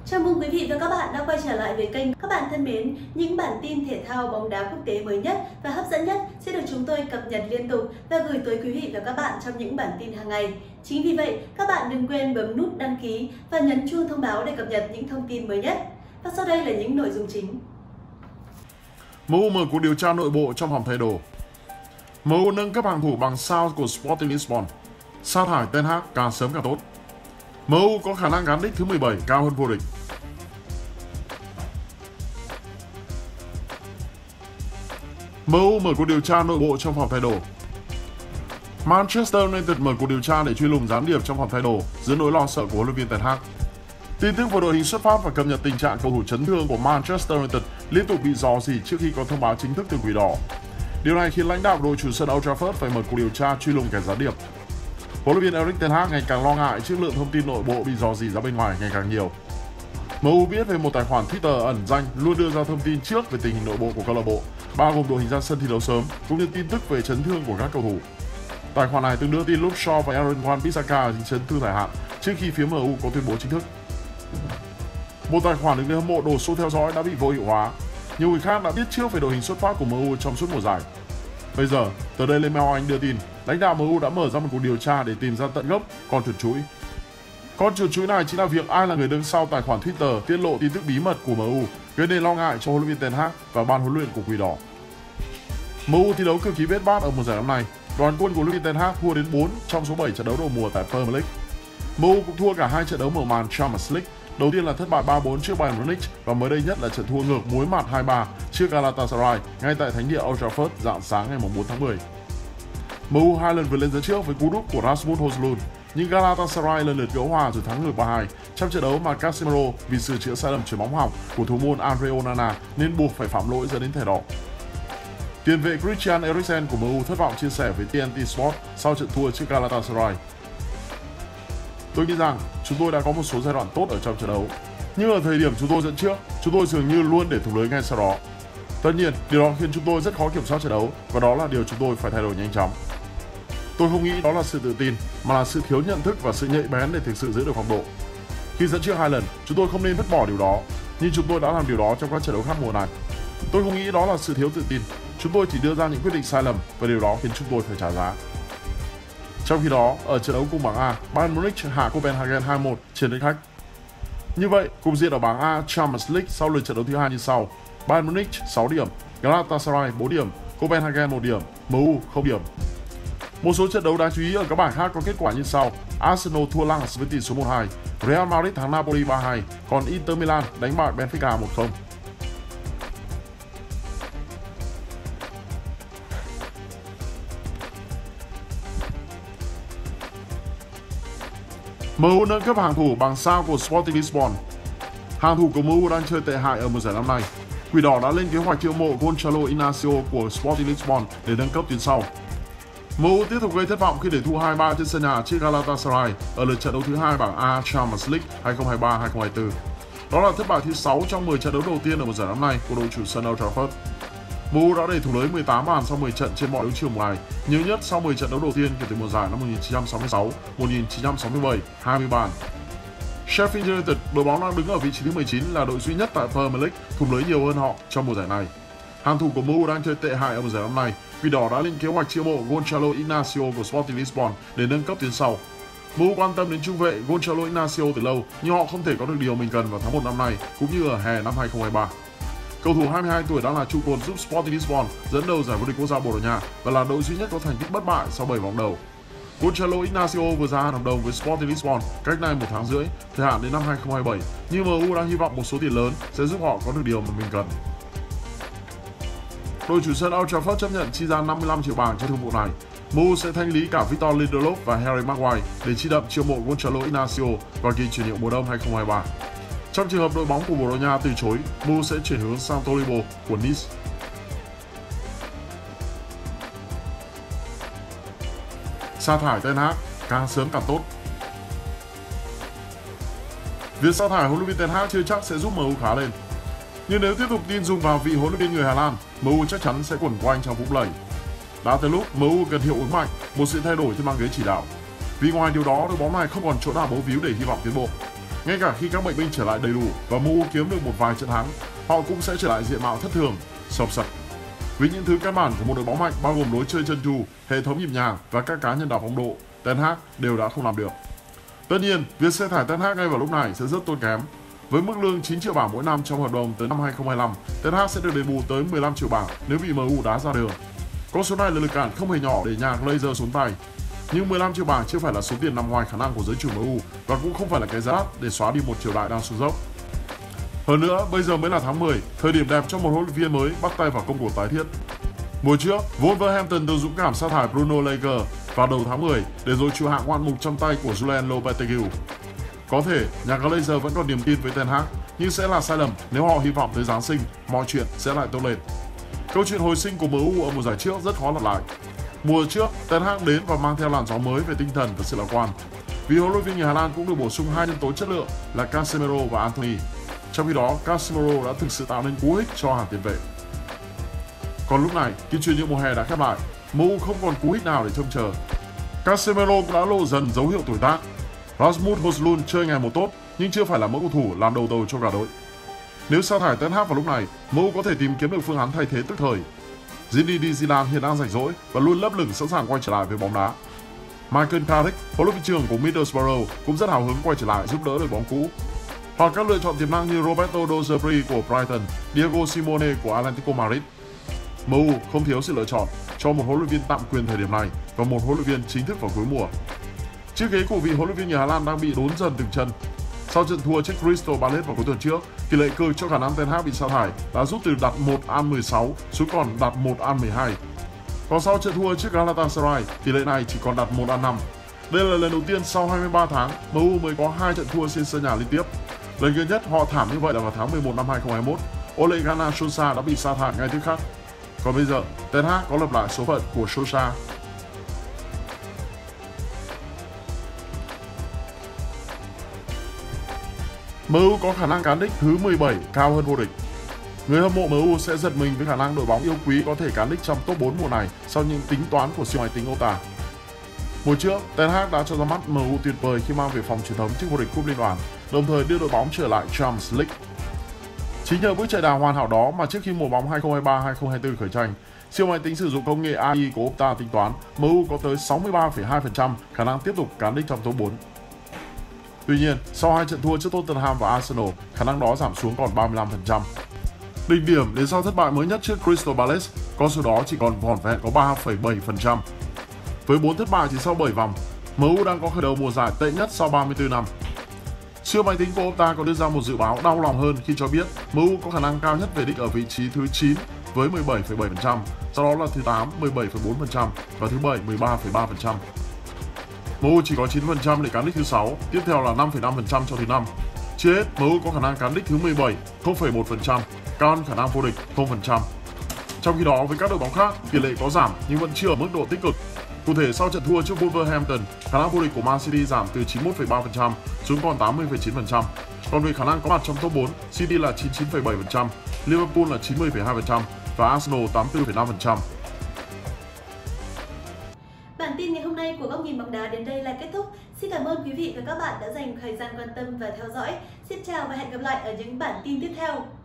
Chào mừng quý vị và các bạn đã quay trở lại với kênh. Các bạn thân mến, những bản tin thể thao bóng đá quốc tế mới nhất và hấp dẫn nhất sẽ được chúng tôi cập nhật liên tục và gửi tới quý vị và các bạn trong những bản tin hàng ngày. Chính vì vậy, các bạn đừng quên bấm nút đăng ký và nhấn chuông thông báo để cập nhật những thông tin mới nhất. Và sau đây là những nội dung chính. MU mở cuộc điều tra nội bộ trong phòng thay đồ. MU nâng cấp hàng thủ bằng sao của Sporting Lisbon. Sa thải Ten Hag càng sớm càng tốt. MU có khả năng gắn đích thứ 17 cao hơn vô địch. MU mở cuộc điều tra nội bộ trong phòng thay đồ. Manchester United mở cuộc điều tra để truy lùng gián điệp trong phòng thay đồ dưới nỗi lo sợ của huấn luyện viên Ten Hag. Tin tức về đội hình xuất phát và cập nhật tình trạng cầu thủ chấn thương của Manchester United liên tục bị rò rỉ trước khi có thông báo chính thức từ Quỷ Đỏ. Điều này khiến lãnh đạo đội chủ sân Old Trafford phải mở cuộc điều tra truy lùng kẻ gián điệp. Huấn luyện viên Erik ten Hag ngày càng lo ngại trước lượng thông tin nội bộ bị rò rỉ ra bên ngoài ngày càng nhiều. MU biết về một tài khoản Twitter ẩn danh luôn đưa ra thông tin trước về tình hình nội bộ của câu lạc bộ, bao gồm đội hình ra sân thi đấu sớm cũng như tin tức về chấn thương của các cầu thủ. Tài khoản này từng đưa tin Luke Shaw và Aaron Wan-Bissaka dính chấn thương dài hạn trước khi phía MU có tuyên bố chính thức. Một tài khoản được người hâm mộ đổ xô theo dõi đã bị vô hiệu hóa. Nhiều người khác đã biết trước về đội hình xuất phát của MU trong suốt mùa giải. Bây giờ, tờ Daily Mail Anh đưa tin lãnh đạo MU đã mở ra một cuộc điều tra để tìm ra tận gốc con chuột chuỗi. Con chuột chuỗi này chính là việc ai là người đứng sau tài khoản Twitter tiết lộ tin tức bí mật của MU, gây nên lo ngại cho huấn luyện viên Ten Hag và ban huấn luyện của Quỷ Đỏ. MU thi đấu cực kỳ bết bát ở mùa giải năm nay. Đoàn quân của huấn luyện viên Ten Hag thua đến 4 trong số 7 trận đấu đầu mùa tại Premier League. MU cũng thua cả 2 trận đấu mở màn Champions League. Đầu tiên là thất bại 3-4 trước Bayern Munich và mới đây nhất là trận thua ngược muối mặt 2-3 trước Galatasaray ngay tại thánh địa Old Trafford rạng sáng ngày 4 tháng 10. MU 2 lần vượt lên dẫn trước với cú đúp của Rasmus Højlund, nhưng Galatasaray lần lượt gỡ hòa rồi thắng ngược 3-2 trong trận đấu mà Casemiro vì sửa chữa sai lầm chuyền bóng hỏng của thủ môn Andre Onana nên buộc phải phạm lỗi dẫn đến thẻ đỏ. Tiền vệ Christian Eriksen của MU thất vọng chia sẻ với TNT Sport sau trận thua trước Galatasaray. Tôi nghĩ rằng chúng tôi đã có một số giai đoạn tốt ở trong trận đấu, nhưng ở thời điểm chúng tôi dẫn trước, chúng tôi dường như luôn để thủng lưới ngay sau đó. Tất nhiên, điều đó khiến chúng tôi rất khó kiểm soát trận đấu và đó là điều chúng tôi phải thay đổi nhanh chóng. Tôi không nghĩ đó là sự tự tin, mà là sự thiếu nhận thức và sự nhạy bén để thực sự giữ được phong độ. Khi dẫn trước 2 lần, chúng tôi không nên vứt bỏ điều đó, nhưng chúng tôi đã làm điều đó trong các trận đấu khác mùa này. Tôi không nghĩ đó là sự thiếu tự tin, chúng tôi chỉ đưa ra những quyết định sai lầm và điều đó khiến chúng tôi phải trả giá. Trong khi đó, ở trận đấu cùng bảng A, Bayern Munich hạ Copenhagen 2-1 trên đất khách. Như vậy, cục diện ở bảng A Champions League sau lượt trận đấu thứ 2 như sau: Bayern Munich 6 điểm, Galatasaray 4 điểm, Copenhagen 1 điểm, MU 0 điểm. Một số trận đấu đáng chú ý ở các bảng khác có kết quả như sau: Arsenal thua Lens với tỷ số 1-2, Real Madrid thắng Napoli 3-2, còn Inter Milan đánh bại Benfica 1-0. MU nâng cấp hàng thủ bằng sao của Sporting Lisbon. Hàng thủ của MU đang chơi tệ hại ở mùa giải năm nay. Quỷ Đỏ đã lên kế hoạch chiêu mộ Gonçalo Inácio của Sporting Lisbon để nâng cấp tuyến sau. MU tiếp tục gây thất vọng khi để thua 2-3 trên sân nhà trước Galatasaray ở lượt trận đấu thứ 2 bảng A Champions League 2023-2024. Đó là thất bại thứ 6 trong 10 trận đấu đầu tiên ở mùa giải năm nay của đội chủ sân Old Trafford. MU đã để thủng lưới 18 bàn sau 10 trận trên mọi đấu trường mùa này, nhiều nhất sau 10 trận đấu đầu tiên kể từ mùa giải năm 1966-1967, 20 bàn. Sheffield United, đội bóng đang đứng ở vị trí thứ 19, là đội duy nhất tại Premier League thủng lưới nhiều hơn họ trong mùa giải này. Hàng thủ của MU đang chơi tệ hại ở mùa giải năm nay. Quỷ Đỏ đã lên kế hoạch chiêu mộ Gonçalo Inácio của Sporting Lisbon để nâng cấp tuyến sau. MU quan tâm đến trung vệ Gonçalo Inácio từ lâu, nhưng họ không thể có được điều mình cần vào tháng 1 năm nay cũng như ở hè năm 2023. Cầu thủ 22 tuổi đang là trụ cột giúp Sporting Lisbon dẫn đầu giải vô địch quốc gia Bồ Đào Nha và là đội duy nhất có thành tích bất bại sau 7 vòng đầu. Gonçalo Inácio vừa gia hạn hợp đồng với Sporting Lisbon cách nay 1 tháng rưỡi, thời hạn đến năm 2027, nhưng MU đang hy vọng một số tiền lớn sẽ giúp họ có được điều mà mình cần. Đội chủ sân Old Trafford chấp nhận chi ra 55 triệu bảng cho thương vụ này. MU sẽ thanh lý cả Victor Lindelof và Harry Maguire để chi đậm chiêu mộ Gonçalo Inácio vào kỳ chuyển nhượng mùa đông 2023. Trong trường hợp đội bóng của Bồ Đào Nha từ chối, MU sẽ chuyển hướng sang Tolibo của Nice. Sa thải Ten Hag càng sớm càng tốt. Việc sa thải huấn luyện viên Ten Hag chưa chắc sẽ giúp MU khá lên. Nhưng nếu tiếp tục tin dùng vào vị huấn luyện viên người Hà Lan, MU chắc chắn sẽ quẩn quanh trong vũng lầy. Đã tới lúc MU cần hiệu ứng mạnh, một sự thay đổi trên băng ghế chỉ đạo. Vì ngoài điều đó, đội bóng này không còn chỗ nào bấu víu để hy vọng tiến bộ. Ngay cả khi các bệnh binh trở lại đầy đủ và MU kiếm được một vài trận thắng, họ cũng sẽ trở lại diện mạo thất thường, sộc sạch. Vì những thứ căn bản của một đội bóng mạnh bao gồm lối chơi chân tru, hệ thống nhịp nhàng và các cá nhân đá bóng độ, Ten Hag đều đã không làm được. Tất nhiên, việc sa thải Ten Hag ngay vào lúc này sẽ rất tốn kém. Với mức lương 9 triệu bảng mỗi năm trong hợp đồng tới năm 2025, Ten Hag sẽ được đền bù tới 15 triệu bảng nếu bị MU đá ra đường. Con số này là lực cản không hề nhỏ để nhà Glazer xuống tay. Nhưng 15 triệu bảng chưa phải là số tiền nằm ngoài khả năng của giới chủ MU và cũng không phải là cái giá đắt để xóa đi một triều đại đang xuống dốc. Hơn nữa, bây giờ mới là tháng 10, thời điểm đẹp cho một huấn luyện viên mới bắt tay vào công cuộc tái thiết. Mùa trước, Wolverhampton từng dũng cảm sa thải Bruno Lage vào đầu tháng 10 để rồi chịu hạng ngoạn mục trong tay của Julen Lopetegui. Có thể nhà Glazer vẫn còn niềm tin với Ten Hag, nhưng sẽ là sai lầm nếu họ hy vọng tới Giáng sinh mọi chuyện sẽ lại tốt lên. Câu chuyện hồi sinh của MU ở mùa giải trước rất khó lặp lại. Mùa trước, Ten Hag đến và mang theo làn gió mới về tinh thần và sự lạc quan. Vì huấn luyện viên người Hà Lan cũng được bổ sung hai nhân tố chất lượng là Casemiro và Anthony. Trong khi đó, Casemiro đã thực sự tạo nên cú hích cho hàng tiền vệ. Còn lúc này, khi chuyển nhượng mùa hè đã khép lại, MU không còn cú hích nào để trông chờ. Casemiro cũng đã lộ dần dấu hiệu tuổi tác. Rasmus Højlund chơi ngày một tốt, nhưng chưa phải là mẫu cầu thủ làm đầu tàu cho cả đội. Nếu sa thải Ten Hag vào lúc này, MU có thể tìm kiếm được phương án thay thế tức thời. Zinedine Zidane hiện đang rảnh rỗi và luôn lấp lửng sẵn sàng quay trở lại với bóng đá. Michael Carrick, huấn luyện viên trưởng của Middlesbrough, cũng rất hào hứng quay trở lại giúp đỡ đội bóng cũ. Hoặc các lựa chọn tiềm năng như Roberto De Zerbi của Brighton, Diego Simeone của Atlético Madrid. MU không thiếu sự lựa chọn cho một huấn luyện viên tạm quyền thời điểm này và một huấn luyện viên chính thức vào cuối mùa. Chiếc ghế của vị huấn luyện viên người Hà Lan đang bị đốn dần từng chân. Sau trận thua trước Crystal Palace vào cuối tuần trước, tỷ lệ cơ cho khả năng Ten Hag bị sa thải đã rút từ đặt 1/16 xuống còn đặt 1/12. Còn sau trận thua trước Galatasaray, tỷ lệ này chỉ còn đặt 1/5. Đây là lần đầu tiên sau 23 tháng, MU mới có 2 trận thua trên sân nhà liên tiếp. Lần gần nhất họ thảm như vậy là vào tháng 11 năm 2021. Ole Gunnar Solskjaer đã bị sa thải ngay tức khắc. Còn bây giờ, Ten Hag có lặp lại số phận của Solskjaer. MU có khả năng cán đích thứ 17 cao hơn vô địch. Người hâm mộ MU sẽ giật mình với khả năng đội bóng yêu quý có thể cán đích trong top 4 mùa này sau những tính toán của siêu máy tính Opta. Mùa trước, Ten Hag đã cho ra mắt MU tuyệt vời khi mang về phòng truyền thống chức vô địch cúp liên đoàn, đồng thời đưa đội bóng trở lại Champions League. Chính nhờ bước chạy đà hoàn hảo đó mà trước khi mùa bóng 2023-2024 khởi tranh, siêu máy tính sử dụng công nghệ AI của Opta tính toán MU có tới 63,2% khả năng tiếp tục cán đích trong top 4. Tuy nhiên, sau hai trận thua trước Tottenham và Arsenal, khả năng đó giảm xuống còn 35%. Đỉnh điểm đến sau thất bại mới nhất trước Crystal Palace, con số đó chỉ còn vỏn vẹn có 3,7%. Với 4 thất bại chỉ sau 7 vòng, MU đang có khởi đầu mùa giải tệ nhất sau 34 năm. Siêu máy tính của Opta có đưa ra một dự báo đau lòng hơn khi cho biết MU có khả năng cao nhất về đích ở vị trí thứ 9 với 17,7%, sau đó là thứ 8 17,4% và thứ 7 13,3%. MU chỉ có 9% để cán đích thứ 6, tiếp theo là 5,5% cho thứ 5. Chưa hết, MU có khả năng cán đích thứ 17, 0,1%, cao hơn khả năng vô địch 0%. Trong khi đó với các đội bóng khác, tỷ lệ có giảm nhưng vẫn chưa ở mức độ tích cực. Cụ thể sau trận thua trước Wolverhampton, khả năng vô địch của Man City giảm từ 91,3% xuống còn 80,9%. Còn về khả năng có mặt trong top 4, City là 99,7%, Liverpool là 90,2% và Arsenal 84,5%. Bản tin ngày hôm nay của Góc Nhìn Bóng Đá đến đây là kết thúc. Xin cảm ơn quý vị và các bạn đã dành thời gian quan tâm và theo dõi. Xin chào và hẹn gặp lại ở những bản tin tiếp theo.